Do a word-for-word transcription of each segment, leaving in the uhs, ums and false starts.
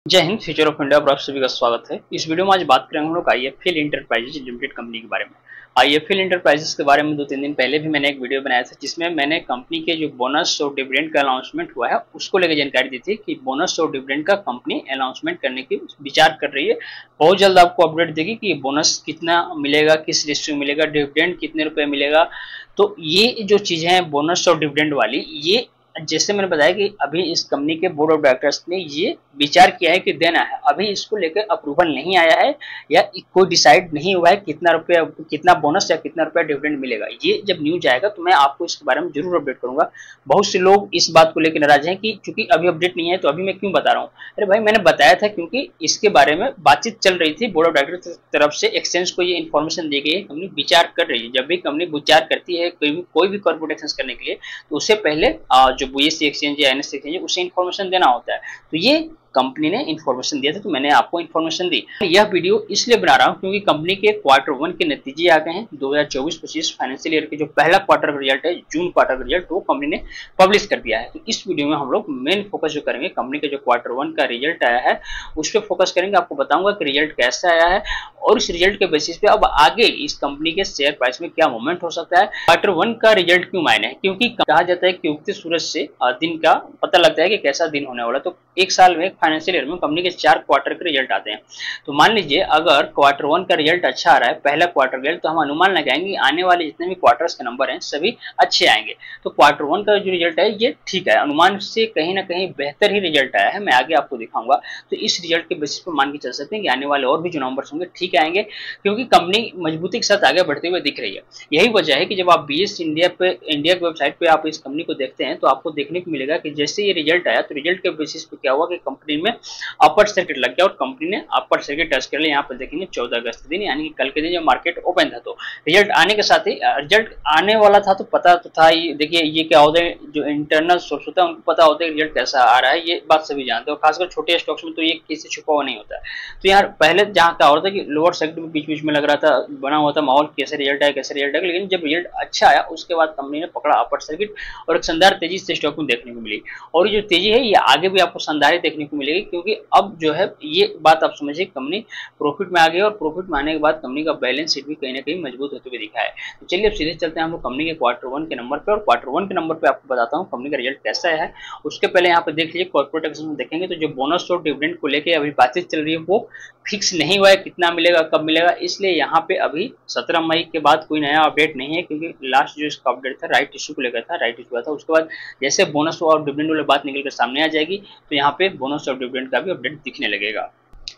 जय Hind. Future of India पर आप सभी का स्वागत है। इस वीडियो में आज बात करेंगे हम लोग आईएफएल इंटरप्राइजेज लिमिटेड कंपनी के बारे में। आईएफएल इंटरप्राइजेज के बारे में दो तीन दिन पहले भी मैंने एक वीडियो बनाया था, जिसमें मैंने कंपनी के जो बोनस और डिविडेंड का अनाउंसमेंट हुआ है उसको लेकर जानकारी दी थी कि बोनस और डिविडेंड का कंपनी अनाउंसमेंट करने की विचार कर रही है। बहुत जल्द आपको अपडेट देगी कि बोनस कितना मिलेगा, किस रेशियो मिलेगा, डिविडेंड कितने रुपए मिलेगा। तो ये जो चीजें हैं बोनस और डिविडेंड वाली, ये जैसे मैंने बताया कि अभी इस कंपनी के बोर्ड ऑफ डायरेक्टर्स ने ये विचार किया है कि देना है। अभी इसको लेकर अप्रूवल नहीं आया है या कोई डिसाइड नहीं हुआ है कितना रुपया, कितना बोनस या कितना रुपया डिविडेंड मिलेगा। ये जब न्यूज आएगा तो मैं आपको इसके बारे में जरूर अपडेट करूंगा। बहुत से लोग इस बात को लेकर नाराज हैं कि चूंकि अभी अपडेट नहीं है तो अभी मैं क्यों बता रहा हूँ। अरे भाई, मैंने बताया था क्योंकि इसके बारे में बातचीत चल रही थी। बोर्ड ऑफ डायरेक्टर्स की तरफ से एक्सचेंज को ये इन्फॉर्मेशन दी गई है, कंपनी विचार कर रही है। जब भी कंपनी विचार करती है कोई भी कोई भी कॉर्पोरेट एक्शन करने के लिए, तो उससे पहले जो बीएससी एक्सचेंज या एनएससी एक्सचेंज उसे इन्फॉर्मेशन देना होता है। तो ये कंपनी ने इन्फॉर्मेशन दिया था, तो मैंने आपको इन्फॉर्मेशन दी। यह वीडियो इसलिए बना रहा हूं क्योंकि कंपनी के क्वार्टर वन के नतीजे आ गए हैं। दो हज़ार चौबीस पच्चीस फाइनेंशियल ईयर के जो पहला क्वार्टर का रिजल्ट है, जून क्वार्टर का रिजल्ट, वो कंपनी ने पब्लिश कर दिया है। तो इस वीडियो में हम लोग मेन फोकस जो करेंगे कंपनी के जो क्वार्टर वन का रिजल्ट आया है उस पर फोकस करेंगे। आपको बताऊंगा कि रिजल्ट कैसा आया है और इस रिजल्ट के बेसिस पे अब आगे इस कंपनी के शेयर प्राइस में क्या मूवमेंट हो सकता है। क्वार्टर वन का रिजल्ट क्यों मायने है, क्योंकि कहा जाता है कि उगते सूरज से दिन का पता लगता है कि कैसा दिन होने वाला। तो एक साल में फाइनेंशियल ईयर में कंपनी के चार क्वार्टर के रिजल्ट आते हैं। तो मान लीजिए अगर क्वार्टर वन का रिजल्ट अच्छा आ रहा है, पहला क्वार्टर रिजल्ट, तो हम अनुमान लगाएंगे आने वाले जितने भी क्वार्टर्स के नंबर हैं सभी अच्छे आएंगे। तो क्वार्टर वन का जो रिजल्ट है ये ठीक है, अनुमान से कहीं ना कहीं बेहतर ही रिजल्ट आया है। मैं आगे आपको दिखाऊंगा। तो इस रिजल्ट के बेसिस पर मान के चल सकते हैं कि आने वाले और भी जो नंबर्स होंगे ठीक आएंगे, क्योंकि कंपनी मजबूती के साथ आगे बढ़ते हुए दिख रही है। यही वजह है कि जब आप बीएस इंडिया पे इंडिया की वेबसाइट पे आप इस कंपनी को देखते हैं तो आपको देखने को मिलेगा कि जैसे ये रिजल्ट आया तो रिजल्ट के बेसिस पे क्या हुआ कि कंपनी में अपर सर्किट लग गया और कंपनी ने अपर सर्किट टच कर लिया। यहाँ पर देखेंगे चौदह अगस्त दिन, यानी कि कल के दिन जब मार्केट ओपन था, तो रिजल्ट आने के साथ ही रिजल्ट आने वाला था तो पता तो था ही। देखिए ये क्या होता है, जो इंटरनल सोर्स होता है उनको पता होता है रिजल्ट कैसा आ रहा है, ये बात सभी जानते हो। खासकर छोटे स्टॉक्स में तो ये किसी छुपा हुआ नहीं होता है। तो यार पहले जहाँ क्या हो रहा था कि लोअर सर्किट में बीच बीच में लग रहा था, बना हुआ था माहौल कैसे रिजल्ट आया कैसे रिजल्ट आया, लेकिन जब रिजल्ट अच्छा आया उसके बाद कंपनी ने पकड़ा अपर सर्किट और एक शानदार तेजी से स्टॉक में देखने को मिली। और ये जो तेजी है ये आगे भी आपको शानदार देखने को मिलेगी, क्योंकि अब जो है ये बात आप समझिए कंपनी प्रॉफिट में आ गई और प्रॉफिट में आने के बाद कंपनी का बैलेंस शीट भी कहीं ना कहीं मजबूत होते हुए दिखा है। तो चलिए अब सीधे चलते हैं हम लोग कंपनी के क्वार्टर वन के नंबर पे। और क्वार्टर वन के नंबर पे आपको बताता हूँ कंपनी का रिजल्ट कैसा है। उसके पहले यहाँ पे देख लीजिए कॉर्पोरेट एक्शन में देखेंगे तो जो बोनस और डिविडेंड को लेकर अभी बातचीत चल रही है वो फिक्स नहीं हुआ है कितना मिलेगा कब मिलेगा, इसलिए यहाँ पे अभी सत्रह मई के बाद कोई नया अपडेट नहीं है। क्योंकि लास्ट जो इसका अपडेट था राइट इशू को लेकर था, राइट इशू हुआ था। उसके बाद जैसे बोनस और डिविडेंड वाली बात निकल कर सामने आ जाएगी तो यहाँ पे बोनस और डिविडेंड का भी अपडेट दिखने लगेगा।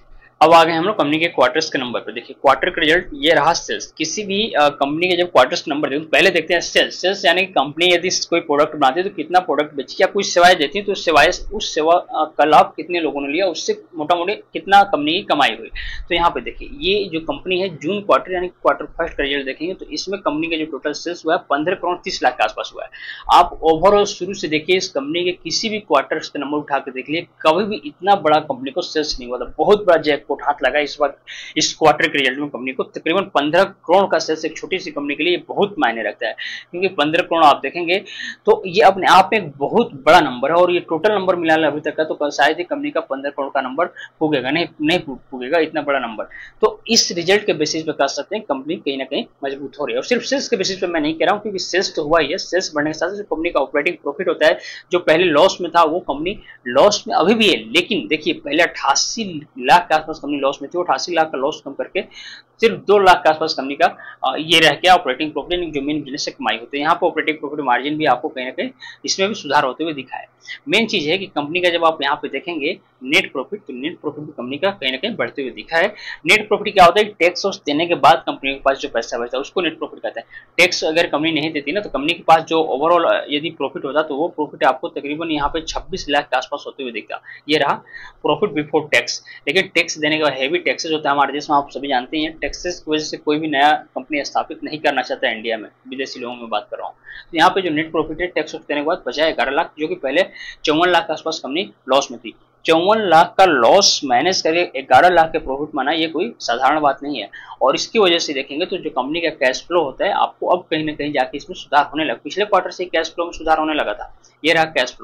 अब आ गए हम लोग कंपनी के क्वार्टर्स के नंबर पर। देखिए क्वार्टर का रिजल्ट ये रहा सेल्स। किसी भी कंपनी के जब क्वार्टर्स के नंबर देखो पहले देखते हैं सेल्स। सेल्स यानी कि कंपनी यदि कोई प्रोडक्ट बनाती है तो कितना प्रोडक्ट बेची या कुछ सेवाएं देती है तो सेवाएं उस सेवा का लाभ कितने लोगों ने लिया, उससे मोटा मोटी कितना कंपनी की कमाई हुई। तो यहाँ पे देखिए ये जो कंपनी है जून क्वार्टर यानी क्वार्टर फर्स्ट का रिजल्ट देखेंगे तो इसमें कंपनी का जो टोटल सेल्स हुआ है पंद्रह करोड़ तीस लाख के आसपास हुआ है। आप ओवरऑल शुरू से देखिए इस कंपनी के किसी भी क्वार्टर्स के नंबर उठा के देख लिए, कभी भी इतना बड़ा कंपनी को सेल्स नहीं हुआ था। बहुत बड़ा जैकपॉट हाथ लगा इस बार इस क्वार्टर के रिजल्ट में। कंपनी को तकरीबन पंद्रह करोड़ का सेल्स एक छोटी सी कंपनी के लिए बहुत मायने रखता है, क्योंकि पंद्रह करोड़ आप देखेंगे तो ये अपने आप में एक बहुत बड़ा नंबर है। और ये टोटल नंबर मिला अभी तक का तो शायद ही कंपनी का पंद्रह करोड़ का नंबर पुगेगा, नहीं नहीं पुगेगा इतना बड़ा नंबर। तो इस रिजल्ट के बेसिस पे कह सकते हैं कंपनी कहीं ना कहीं मजबूत हो रही है। और सिर्फ सेल्स के बेसिस पे मैं नहीं कह रहा हूँ, क्योंकि सेल्स तो हुआ ही है। सेल्स बढ़ने के साथ कंपनी का ऑपरेटिंग प्रॉफिट होता है जो पहले लॉस में था वो कंपनी लॉस में अभी भी है। लेकिन देखिए पहले अट्ठासी लाख के आसपास कंपनी लॉस में थी, अट्ठासी लाख का लॉस कम करके सिर्फ दो लाख के आसपास कंपनी का ये रह गया ऑपरेटिंग प्रॉफिट जो मेन बिजनेस से कमाई होती है। यहाँ पर ऑपरेटिंग प्रॉफिट मार्जिन भी आपको कहीं ना कहीं इसमें भी सुधार होते हुए दिखा है। मेन चीज है कि कंपनी का जब आप यहाँ पे देखेंगे नेट प्रॉफिट, तो नेट प्रॉफिट भी कंपनी का कहीं ना कहीं बढ़ते हुए दिखा है। नेट प्रॉफिट क्या होता है, टैक्स देने के बाद कंपनी के पास जो पैसा बचता है उसको नेट प्रॉफिट कहते हैं। टैक्स अगर कंपनी नहीं देती ना तो कंपनी के पास जो ओवरऑल यदि प्रॉफिट होता तो वो प्रॉफिट आपको तकरीबन यहाँ पे छब्बीस लाख के आसपास होते हुए दिखता। ये रहा प्रॉफिट बिफोर टैक्स। लेकिन टैक्स देने के बाद हैवी टैक्सेस होता है हमारे देश में, आप सभी जानते हैं। टैक्सेस की वजह से कोई भी नया कंपनी स्थापित नहीं करना चाहता है इंडिया में, विदेशी लोगों में बात कर रहा हूँ। तो यहाँ पे जो नेट प्रॉफिट है टैक्स देने के बाद बचा है ग्यारह लाख, जो कि पहले चौवन लाख के आसपास कंपनी लॉस में थी। चौवन लाख का लॉस मैनेज करके ग्यारह लाख के प्रॉफिट माना ये कोई साधारण बात नहीं है। और इसकी वजह से देखेंगे तो जो कंपनी का कैश फ्लो होता है आपको अब कहीं ना कहीं जाके इसमें सुधार होने लगा। पिछले क्वार्टर से कैश फ्लो में सुधार होने लगा था। ये रहा कैश फ्लो।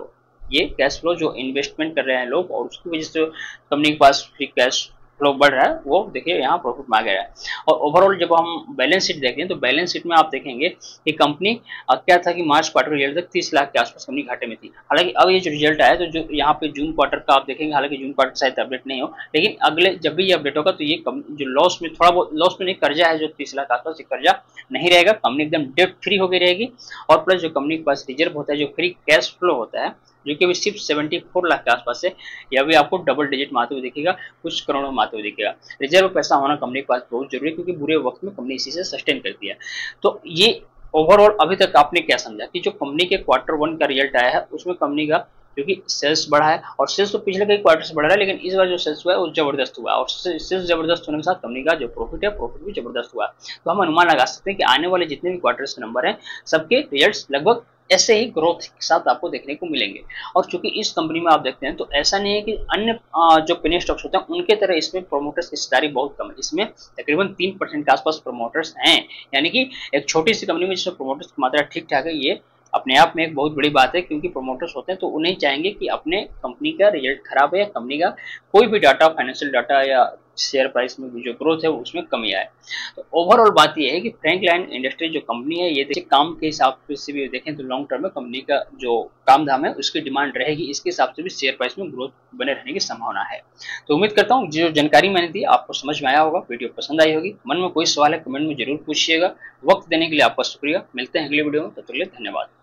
ये कैश फ्लो जो इन्वेस्टमेंट कर रहे हैं लोग और उसकी वजह से कंपनी के पास फ्री कैश फ्लो बढ़ रहा है, वो देखिए यहाँ प्रॉफिट में आ गया है। और ओवरऑल जब हम बैलेंस शीट देखते हैं तो बैलेंस शीट में आप देखेंगे कि कंपनी क्या था कि मार्च क्वार्टर रिजल्ट तक तीस लाख के आसपास कंपनी घाटे में थी। हालांकि अब ये जो रिजल्ट आया तो जो यहाँ पे जून क्वार्टर का आप देखेंगे, हालांकि जून क्वार्टर शायद अपडेट नहीं हो, लेकिन अगले जब भी ये अपडेट होगा तो ये जो लॉस में थोड़ा बहुत लॉस में नहीं, कर्जा है जो तीस लाख आसपास, ये कर्जा नहीं रहेगा, कंपनी एकदम डेट फ्री हो गई रहेगी। और प्लस जो कंपनी के पास रिजर्व होता है, जो फ्री कैश फ्लो होता है, जो कि अभी सिर्फ चौहत्तर लाख के आसपास है, यह भी आपको डबल डिजिट में आते हुए दिखेगा, कुछ करोड़ों में आते हुए दिखेगा। रिजर्व पैसा होना कंपनी के पास बहुत जरूरी है, क्योंकि बुरे वक्त में कंपनी इसी से सस्टेन करती है। तो ये ओवरऑल अभी तक आपने क्या समझा कि जो कंपनी के क्वार्टर वन का रिजल्ट आया है उसमें कंपनी का क्योंकि सेल्स बढ़ा है, और सेल्स तो पिछले कई क्वार्टर से बढ़ रहा है, लेकिन इस बार जो सेल्स हुआ है वो जबरदस्त हुआ है, और सेल्स जबरदस्त होने के साथ कंपनी का जो प्रॉफिट है प्रॉफिट भी जबरदस्त हुआ है। तो हम अनुमान लगा सकते हैं कि आने वाले जितने भी क्वार्टर्स के नंबर हैं सबके रिजल्ट्स लगभग ऐसे ही ग्रोथ के साथ आपको देखने को मिलेंगे। और चूंकि इस कंपनी में आप देखते हैं तो ऐसा नहीं है कि अन्य जो पेनी स्टॉक्स होते हैं उनके तरह इसमें प्रोमोटर्स की हिस्सेदारी बहुत कम है। इसमें तकरीबन तीन परसेंट के आसपास प्रोमोटर्स हैं, यानी कि एक छोटी सी कंपनी में जिसमें प्रोमोटर्स की मात्रा ठीक ठाक है, ये अपने आप में एक बहुत बड़ी बात है, क्योंकि प्रोमोटर्स होते हैं तो उन्हें चाहेंगे कि अपने कंपनी का रिजल्ट खराब है या कंपनी का कोई भी डाटा, फाइनेंशियल डाटा या शेयर प्राइस में जो ग्रोथ है उसमें कमी आए। तो ओवरऑल बात यह है कि फ्रैंकलाइन इंडस्ट्री जो कंपनी है, ये देखिए काम के हिसाब से भी देखें तो लॉन्ग टर्म में कंपनी का जो काम धाम है उसकी डिमांड रहेगी, इसके हिसाब से भी शेयर प्राइस में ग्रोथ बने रहने की संभावना है। तो उम्मीद करता हूँ जो जानकारी मैंने दी आपको समझ में आया होगा, वीडियो पसंद आई होगी। मन में कोई सवाल है कमेंट में जरूर पूछिएगा। वक्त देने के लिए आपका शुक्रिया। मिलते हैं अगले वीडियो में, तब तक के लिए धन्यवाद।